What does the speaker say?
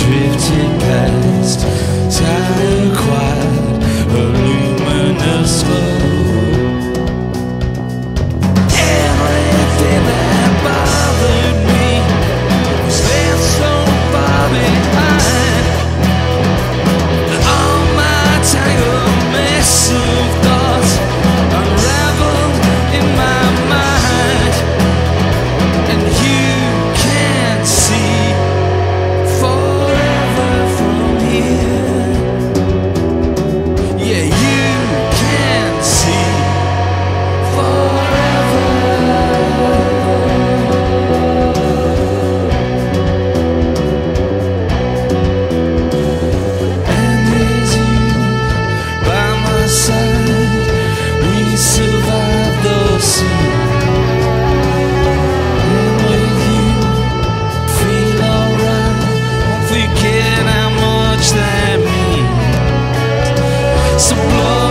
drifted past, tired, quiet, a luminous glow. Everything that bothered me was left so far behind. All my tangled mess of thoughts unraveled in my mind, and you can't see forever from here. Yeah, you can't see forever. And with you by my side, we survived the sea. And with you, feel alright, won't forget how much that means. So blow